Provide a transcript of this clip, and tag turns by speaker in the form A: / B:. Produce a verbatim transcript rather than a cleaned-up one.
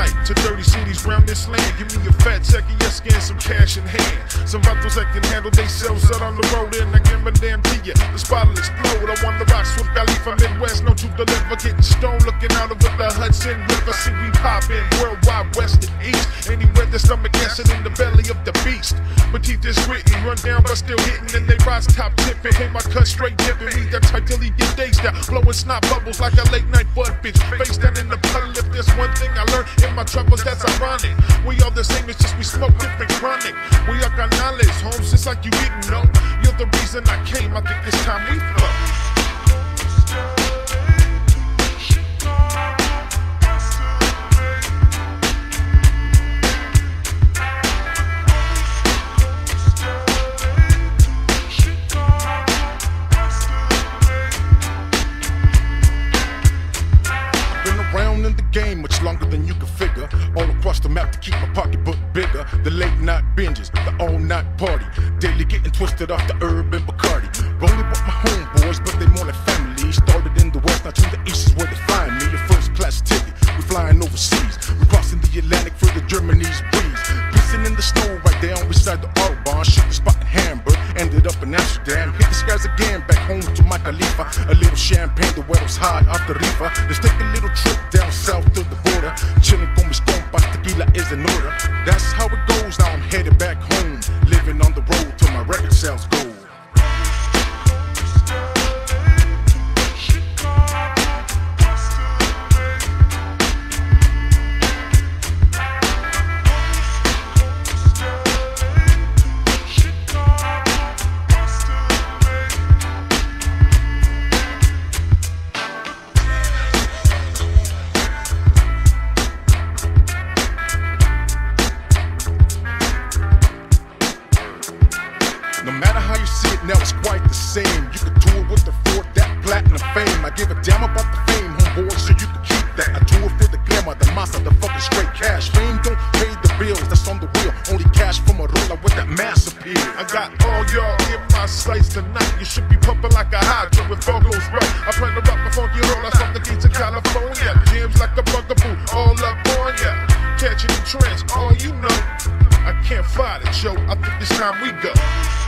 A: night to dirty cities round this land. Give me a fat check and your skin, some cash in hand. Some rappers that can handle themselves out on the road, and I give a damn to you. The spot will explode. I want the rocks with Valley from Midwest, no to deliver. Getting stoned, looking out over the Hudson River. See we poppin' worldwide, west and east. Anywhere the stomach acid in the belly of the beast. My teeth is gritty, run down but still hitting, and they rise top tipping. Hit my cut straight dipping. Me that tight till he get dazed out, blowing snot bubbles like a late night bud bitch. Face down in the puddle. If there's one thing I learned in my travels, that's ironic. We all the same, it's just we smoke different chronic. We all got knowledge, homes, just like you didn't know. You're the reason I came, I think this time we flow. In the game much longer than you can figure. All across the map to keep my pocketbook bigger. The late night binges, the all night party. Daily getting twisted off the herb and Bacardi. Rolling with my homeboys, but they more like family. Started in the west, now to the east is where they find me. A first class ticket, we flying overseas. We crossing the Atlantic for the Germany's breeze. Pissing in the snow right there on beside the Autobahn. Shoot the spot in Hamburg, ended up in Amsterdam. Hit the skies again, back home to my Khalifa. A little champagne, the weather's hot off the reefer. Let's take a little trip down south to the border. Chilling con mis compas, tequila is in order. That's how it goes, now I'm headed back home. Living on the road till my record sales go. No matter how you see it now, it's quite the same. You can tour with the Ford, that platinum fame. I give a damn about the fame, homeboy, so you can keep that. I tour for the glamour, the massa, the fucking straight cash. Fame don't pay the bills, that's on the real. Only cash from a roller with that mass appeal. I got all y'all in my sights tonight. You should be pumping like a hydra if all goes right. I plan to rock the funky roller from the gates of California. Jams like a bugaboo, all up on ya. Catching the trends, all you know. I can't fight it, yo. I think it's time we go.